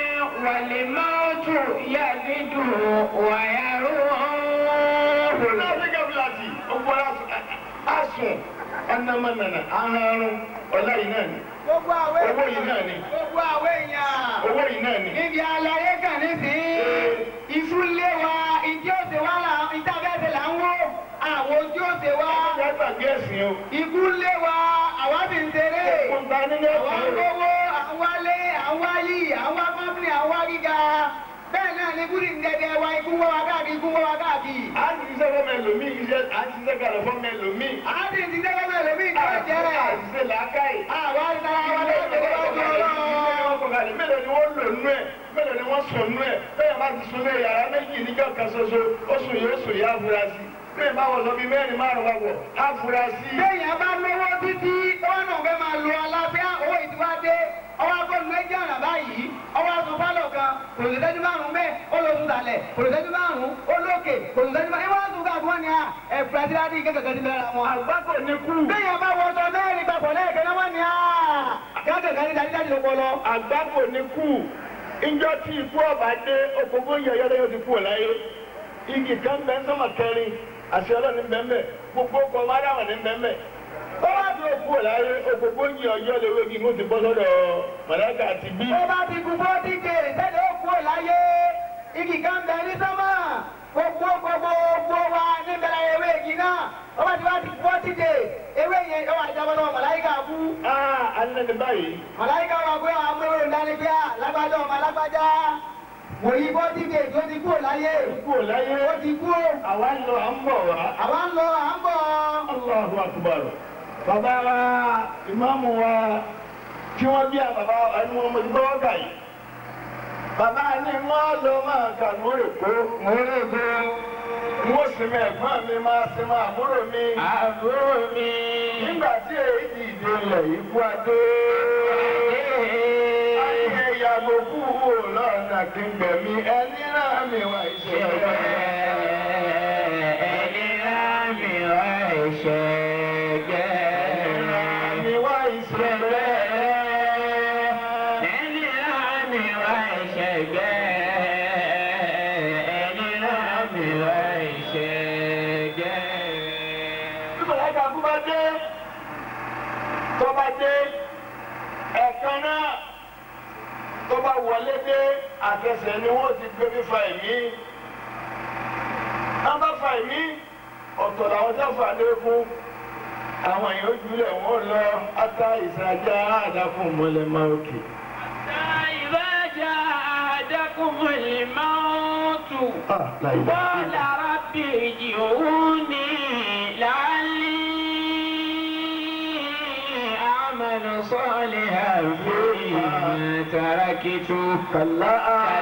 والموت يلد ويروح. Kúlọ̀ sí gàfúlàtì ọgbọ́ àsùn ọ̀nàmọ̀nàmọ̀ ahọ́rùn ọ̀la yìí náà ni. gbogbo àwẹ̀ Owó yìí náà ni. gbogbo àwẹ̀ èèyàn. Owó yìí náà ni. níbi àlàyé kan nísìnyí iṣu lé wa ìdí òsè wa là ìdí abẹ́sẹ̀ là ń wó àwọn ojú òsè wa Ẹ gbàgbé ẹ̀sìn o. ikú lé wa àwa sì ń ṣeré Ó ń ta nínú àwa ń ẹ̀sìn o. lówó àwa lé àwa yìí àwa kọ́mpìnì àwa gíga bẹ́ẹ̀ náà ni kúrì ń dẹ́dẹ́ wa ikú wọ́ wa káàkiri ikú wọ́ wa káàkiri. À ń ṣiṣẹ́ fún mẹ́lòmíì iṣẹ́ à ń ṣiṣẹ́ kalẹ̀ fún mẹ́lòmíì. a sì ti dẹ́gbẹ́ mẹ́lẹ̀ mí kí ó jẹ́ rẹ̀. Àṣìṣe làákàyè. àwa ń tara wa lọ́wọ́ tó bá tó lọ. Mélòó ni wọ́n lò nú ẹ̀? Mélòó ni wọ́n sùn nú ẹ̀? Bẹ́ẹ̀ bá ti sun ní yàrá méjì níjọ́ kan ṣoṣo, ó sùn yóò sùn yá afurasí. Bẹ́ẹ̀ bá wọ̀ lọ bí mẹ́rin márùn-ún papọ̀, afurasí. Béèyàn bá lówó títí, wọ́n náà fẹ́ máa lo alábíà owó ìtiwádé. Ọwọ́ akọ́nu méjì ọ̀nà báyìí, ọwọ́ aṣọ pálọ̀ kan, kòlùsẹ́jú márùn-ún bẹ́ẹ̀, ó lọ sùn sàlẹ̀, kòlùsẹ́jú márùn-ún, ó lókè, kòlùsẹ́jú márùn-ún. Ìwọ́n sùn káàkiri wọn ni à, ẹ̀fúrà tí láti kẹ́kẹ̀kẹ́ ti bẹ̀rẹ̀ wọn. Àgbákò ní kú. Béèyàn bá wọṣọ mẹ́rin papọ̀ lẹ́ẹ̀kẹ́ náà wọ́n ni à, kẹ́kẹ̀kẹ́ ti dájú ló pọlọ. Àgbákò ní kú. Ìjọ tí ikú ọba dé, òkòkò yẹ̀yẹ́ lẹ́yìn ti kú ọ̀ láyé. Igi kan bẹ́ẹ̀ sọ́mọ̀ kẹrin, àṣẹ ọlọ́ni bẹ́ẹ̀ gbogbo ọkọ̀ wádàwọ̀ ní bẹ́ẹ̀. Ó wá bí òkú ọ̀ láyé, òkòkò yìí ọjọ́ lewé kí mo ti bọ́ sọ́dọ̀ màláíkà àti bí. Ó bá ti kú bó ti dé, tẹ́lẹ̀ ó kú ò láyé. Igi kan bẹ ní sọ́mọ̀, gbogbo wa níbẹ̀rẹ̀ ewé igi náà. Ó bá ti wá ti bó ti dé, ewé yẹn ó wà jábọ́ lọ́wọ́ màláíkà kú. Alẹ́ ní báyìí. Màláíkà wà pé àwọn amúlò ń dání pé lágbájá ọmọ lágbájá. wòye bọ́ dídè tó ti kúrò láyé. kúrò láyé. ó ti kú. àwa ń lọ à ń bọ̀ wá. àwa ń lọ à ń bọ̀. Allahu Akbar. bàbá wa ìmáàmù wa tí wọ́n bí àbàbá ẹni wọn mo ti gbọ́ gà yìí. bàbá ni wọ́n lọ máa kà mórèkó. mo sì mọ ẹ̀gbọ́n mi máa sì mọ àbúrò mi. àbúrò mi. nígbà tí èyí dìde ilẹ̀ yìí kú adé. ayé ìyàgò kú wò lọ́nà kí n gbẹ̀mí ẹni náà mi wá iṣẹ́ rẹ̀. ẹni náà mi wá iṣẹ́ gẹ́. mi wá iṣẹ́ rẹ̀. ẹni náà mi wá iṣẹ́ gẹ́. ẹni náà mi wá iṣẹ́ gẹ́. bí bàlágà kú bá dé tó bá dé ẹ̀kan náà tó bá wọlé dé àtẹsẹ̀ ni wọ́n ti gbé mi fa ẹ̀mí. wọ́n bá fa ẹ̀mí ọ̀tọ̀ làwọn tó fà lé fún àwọn èèyàn ojúlẹ̀ wọ́n lọ ata ìsàjà àdàkùn mọ́lẹ́mọ́ òkè. إذا جاءكم الموت قال رب ارجعوني لعلي أعمل صالحا فيما تركت كلا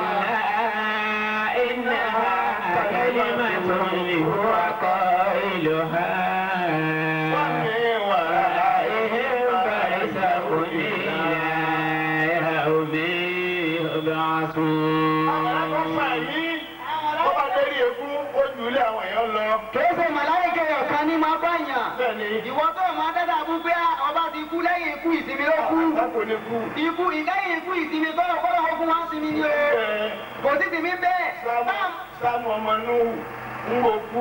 إنها كلمة هو قائلها ومن ورائهم برزخ إلى يوم يبعثون. Kéèsè màláìkè ọ̀kan ní máa báyàn. Ìwọ tó máa dẹ́dà fún pé ọba ti kú lẹ́yìn ikú ìsinmi ló kú. Ikú ìlẹ́yìn ikú ìsinmi tọ́lọ̀ kọ́lọ̀ ó fún wa ń sinmi ní o. Kò sí sinmi bẹ́ẹ̀. Sáàmù ọmọ Núhù ń wò kú.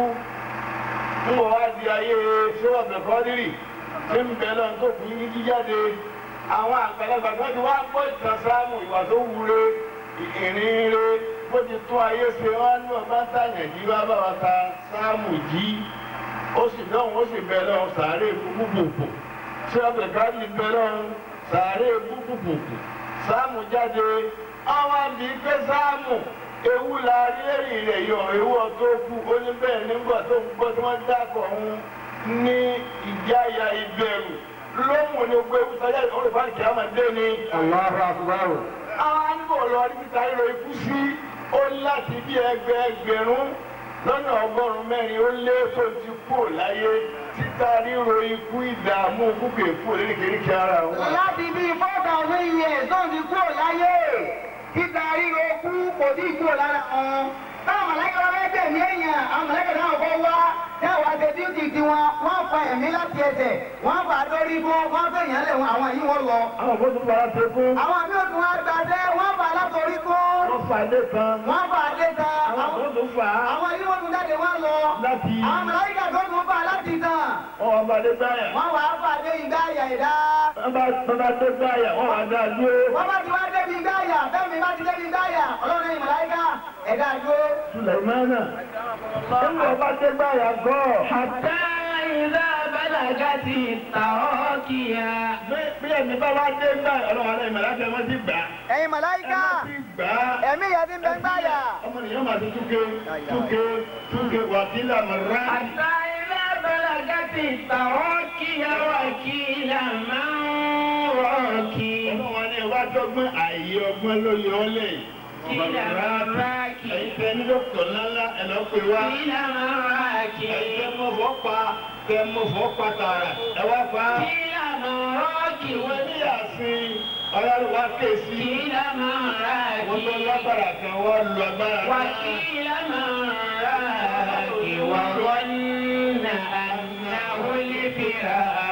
Ń wò wá di ayé Ṣéwọ̀bẹ̀ Kọ́dírì tí ń bẹ̀ lọ́n tó kú ní jíjáde. Àwọn àgbàlagbà kan ti wá gbọ́ ìtàn Sáàmù ìwà tó wúre ìrìn re bó ti tún ayé ṣe wọ́n ní ọba tàyàn jí wá bá wa ta Sáàmù jí. Ó sì lọ́hùn ó sì bẹ̀ lọ́hùn sàárè gbogbogbò. Ṣéwọ̀bẹ̀ Kọ́dírì bẹ̀ lọ́hùn sàárè gbogbogbò. Sáàmù jáde àwọn àbí pé Sáàmù ewu la rí èrì rẹ̀ yọ ewu ọ̀tọ́ kú ó ní bẹ́ẹ̀ nígbà tó ń gbọ́ tí wọ́n dákọ̀ ọ̀hún ní ìjáyà ìbẹ̀rù lóhùn ní gbogbo ewu sáyà olùfàní kìá máa dé ní. Allahu Akbar. àwọn àníbò lọ rí títa ríro ikú sí ó láti bí ẹgbẹ̀rún lọ́nà ọgọ́rùn-ún mẹ́rin ó lé tó ti kú láyé títa ríro ikú ìdààmú kúkè kú oríkèéríkèé ara wọn. Láti bí 4,000 years tó ti kú láyé. Títa ríro kú kò sí kú lára wọn. Táwọn mọ̀lẹ́kẹ̀ wọn fẹ́ tẹ̀mí èèyàn, àwọn mọ̀lẹ́kẹ̀ náà kọ́ wá. Táwọn àti díútì tí wọ́n fa ẹ̀mí láti ẹsẹ̀, wọ́n fà lórí fún, wọ́n fẹ́ yàn lẹ̀ wọn, àwọn yìí wọ́n lọ. Àwọn kò tún bára ṣe fún. Àwọn àmì òtún wọn gbàdé, wọ́n fà látòrí fún. Wọ́n fà dé kan. Wọ́n fà dé kan. Àwọn kò tún fà á. Àwọn yìí wọ́n tún jáde wọ́n lọ. Láti. Àwọn mọ̀lẹ́kẹ̀ tó tún fà láti tàn. Wọ́n wá bá dé báyà. Wọ́n wà á fà dé ìgbà àyà ìdá. Wọ́n bá dé báyà, wọ́n wá dá dúró. Wọ́n bá ti wá débi ìgbà àyà, fẹ́mi bá ti débi ìgbà àyà, ọlọ́run ní mọ̀lẹ́kà ẹ̀dá dúró. Sùlẹ̀mánà. Nígbà bá dé báyà gọ́. حتى إذا بلغت التراكيا. Bí ẹ̀mí bá wá dé báyà, ọlọ́run alẹ́ ìmọ̀láṣẹ́ wọn ti gbà. Ẹ̀yin mọ̀lẹ́kà ẹ̀mí yẹn ti ń bẹ ń gbáyà. Ọmọ nìyẹn máa ti túke wàkílà mọ̀rá. حتى إذا بلغت التراكيا وقيل من راك. Ọlọ́run ni wá dọ́gbọ́n àyè ọgbọ́n ló yọ ọ́ lẹ̀. قيل من راك. Ẹ̀yin tẹ ní dókítà ńláńlá ẹ̀ lọ́ pé wá. قيل من راك. Ẹ̀yin tẹ mọ̀ fọ́ pa tààrà ẹ̀ wá pa. قيل من راك. Ìwé níyàsín ọlọ́run wá ké sí. قيل من راك. Wọ́n tó lágbára kan wọ́n lu agbára kan. وقيل من راك وظن أنه الفراق.